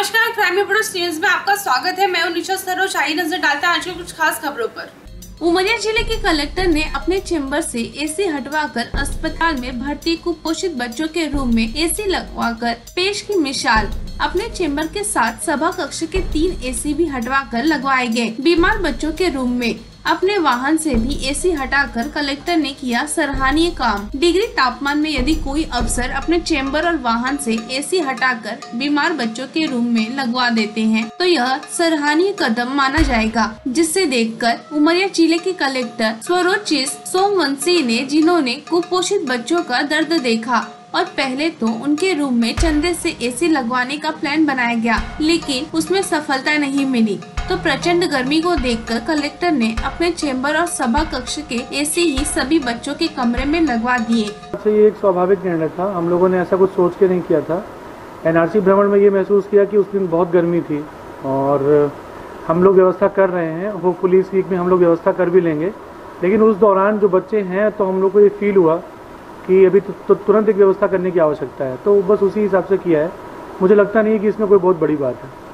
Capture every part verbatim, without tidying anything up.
नमस्कार, crime reporters news में आपका स्वागत है। मैं निशा सरोज। आई नजर डालते हैं आज की कुछ खास खबरों पर। उमरिया जिले के कलेक्टर ने अपने चेंबर से एसी हटवाकर अस्पताल में भर्ती कुपोषित बच्चों के रूम में एसी लगवाकर पेश की मिसाल। अपने चेंबर के साथ सभा कक्ष के तीन एसी भी हटवाकर लगवाए गए। बीमार बच्चों के रूम में अपने वाहन से भी एसी हटाकर कलेक्टर ने किया सराहनीय काम। डिग्री तापमान में यदि कोई अफसर अपने चेंबर और वाहन से एसी हटाकर बीमार बच्चों के रूम में लगवा देते हैं तो यह सराहनीय कदम माना जाएगा, जिसे देखकर उमरिया जिले के कलेक्टर स्वरोचित सोमवंशी ने, जिन्होंने कुपोषित बच्चों का दर्द देखा और पहले तो उनके रूम में चंदे से एसी लगवाने का प्लान बनाया गया, लेकिन उसमें सफलता नहीं मिली तो प्रचंड गर्मी को देखकर कलेक्टर ने अपने चेंबर और सभा कक्ष के एसी ही सभी बच्चों के कमरे में लगवा दिए। ये एक स्वाभाविक निर्णय था, हम लोगों ने ऐसा कुछ सोच के नहीं किया था। एनआरसी भ्रमण में ये महसूस किया कि उस दिन बहुत गर्मी थी और हम लोग व्यवस्था कर रहे हैं। होपफुली इस वीक में हम लोग व्यवस्था कर भी लेंगे, लेकिन उस दौरान जो बच्चे हैं तो हम लोग को ये फील हुआ कि अभी तो तुरंत एक व्यवस्था करने की आवश्यकता है, तो बस उसी हिसाब से किया है। मुझे लगता नहीं कि इसमें कोई बहुत बड़ी बात है।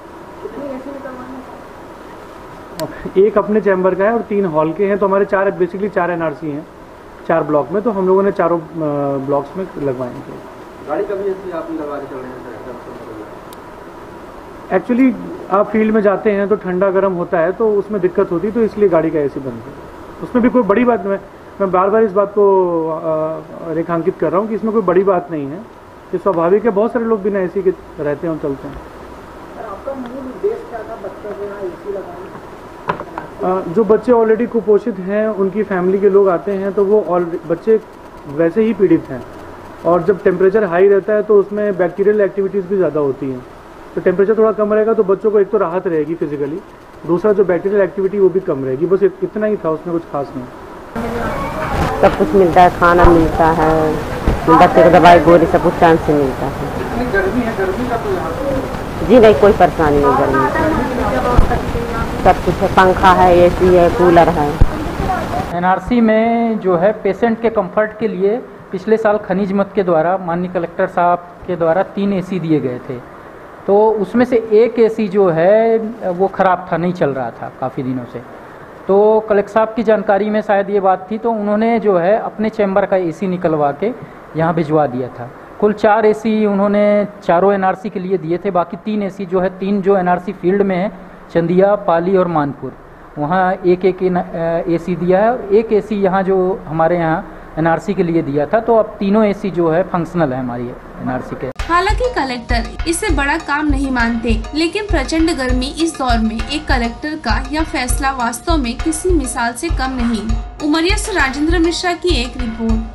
एक अपने चैम्बर का है और तीन हॉल के हैं, तो हमारे चार बेसिकली चार एनआरसी हैं चार ब्लॉक में, तो हम लोगों ने चारों ब्लॉक्स में लगवाएंगे। गाड़ी कभी ऐसी आपने लगा के चल रहे हैं? एक्चुअली आप फील्ड में जाते हैं तो ठंडा गर्म होता है तो उसमें दिक्कत होती है, तो इसलिए गाड़ी का एसी बंद है। उसमें भी कोई बड़ी बात नहीं, मैं बार बार इस बात को रेखांकित कर रहा हूँ कि इसमें कोई बड़ी बात नहीं है, ये स्वाभाविक है। बहुत सारे लोग बिना एसी के रहते हैं और चलते हैं। आपका मूल उद्देश्य क्या था बच्चों को यहाँ एसी लगाने? जो बच्चे ऑलरेडी कुपोषित हैं, उनकी फैमिली के लोग आते हैं तो वो बच्चे वैसे ही पीड़ित हैं, और जब टेम्परेचर हाई रहता है तो उसमें बैक्टीरियल एक्टिविटीज़ भी ज़्यादा होती हैं। तो टेम्परेचर थोड़ा कम रहेगा तो बच्चों को एक तो राहत रहेगी फिजिकली, दूसरा जो बैक्टीरियल एक्टिविटी वो भी कम रहेगी। बस इतना ही था, उसमें कुछ खास नहीं। सब कुछ मिलता है, खाना मिलता है, बच्चे को दवाई गोली सब कुछ टाइम से मिलता है। गर्मी है, गर्मी का तो यहाँ जी नहीं, कोई परेशानी नहीं गर्मी, सब कुछ है, पंखा है, एसी है, कूलर है। एनआरसी में जो है पेशेंट के कंफर्ट के लिए पिछले साल खनिज मत के द्वारा माननीय कलेक्टर साहब के द्वारा तीन एसी दिए गए थे, तो उसमें से एक एसी जो है वो ख़राब था, नहीं चल रहा था काफ़ी दिनों से। तो कलेक्टर साहब की जानकारी में शायद ये बात थी, तो उन्होंने जो है अपने चैम्बर का एसी निकलवा के यहाँ भिजवा दिया था। कुल चार एसी उन्होंने चारों एनआरसी के लिए दिए थे, बाकी तीन एसी जो है, तीन जो एनआरसी फील्ड में है, चंदिया, पाली और मानपुर, वहाँ एक एक एसी दिया है, और एक एसी यहाँ जो हमारे यहाँ एनआरसी के लिए दिया था। तो अब तीनों एसी जो है फंक्शनल है हमारी एनआरसी के। हालांकि कलेक्टर इसे बड़ा काम नहीं मानते, लेकिन प्रचंड गर्मी इस दौर में एक कलेक्टर का यह फैसला वास्तव में किसी मिसाल से कम नहीं। उमरिया से राजेंद्र मिश्रा की एक रिपोर्ट।